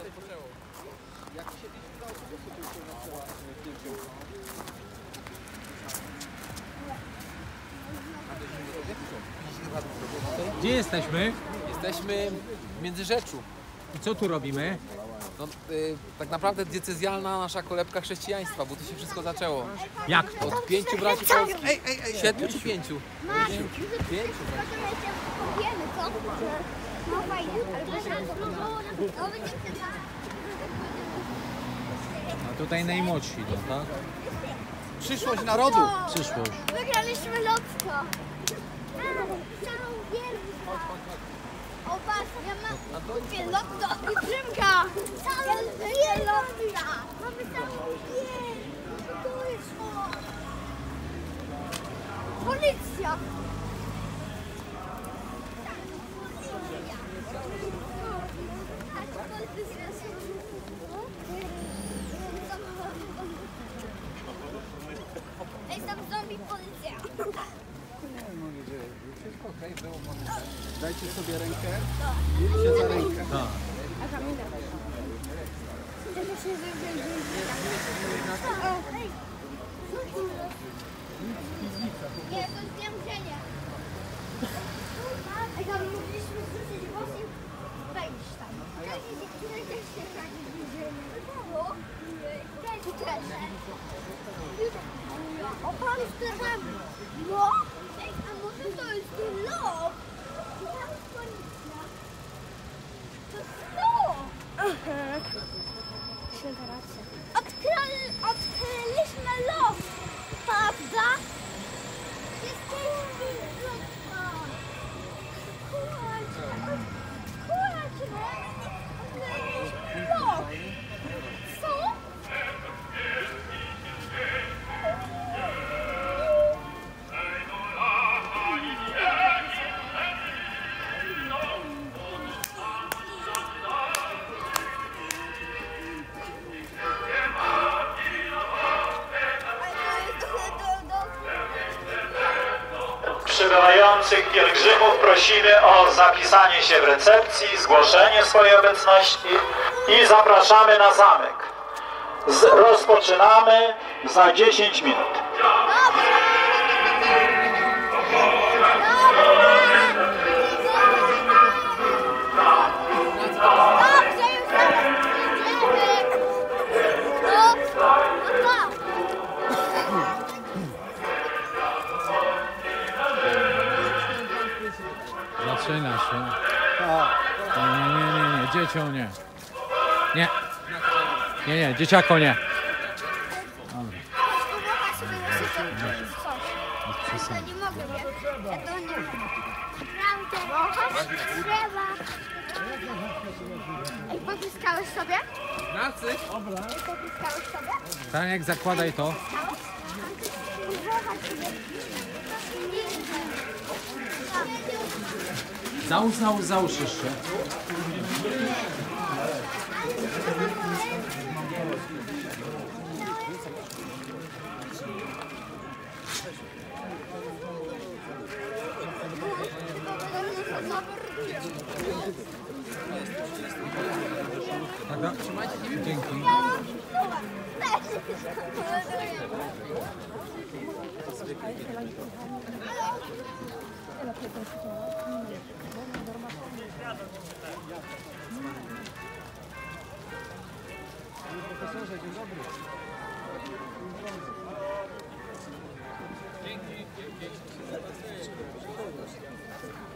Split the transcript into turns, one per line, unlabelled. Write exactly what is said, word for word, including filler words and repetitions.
się poczęło. Jak siedliśmy do autobusu, to już się zaczęła pięciu.
Gdzie jesteśmy?
Jesteśmy w Międzyrzeczu.
I co tu robimy?
No, y, tak naprawdę diecezjalna nasza kolebka chrześcijaństwa, bo tu się wszystko zaczęło.
Jak?
Od pięciu braci polskich. Ej, ej, ej, Siedmiu czy pięciu? Pięciu.
No fajnie,
A tutaj najmłodsi idą, tak?
Przyszłość narodu.
Przyszłość.
wygraliśmy lotto. Całą wielką. O patrz, ja mam kupię lotto i Drzymka. Całą wielką. Mamy całą wielką. To jest o. Policja. Ej, tam zombie policja.
Dajcie sobie rękę i się za rękę.
Tak.
Nie, to jest więzienie. Ej, tam mogliśmy zrzucić włos i wejść tam. Tutaj też się tak więzienie. Tu też. O, pan Sterem. No? Ej, a może to jest ten lop? Tam jest policja. To jest lop. Aha. Święta racja. Odkryli, odkryliśmy lop. Prawda? Jesteśmy lopa. Kurczę. Kurczę. Odkryliśmy lop. Co?
Przybywających pielgrzymów prosimy o zapisanie się w recepcji, zgłoszenie swojej obecności i zapraszamy na zamek. Z, rozpoczynamy za dziesięć minut.
Zaczyna się. Nie, nie, nie, nie, dziecią nie. Nie. Nie, nie, dzieciako nie. Dobra.
Ja nie mogę, nie? Ja to nie mogę. Prawda, trzeba. Ej, popiskałeś sobie?
Nacy?
Ej, popiskałeś sobie?
Taniek, zakładaj to. Załóż, załóż, załóż jeszcze. Taka? Dzięki.
Profesorze, dzień dobry. Dzięki.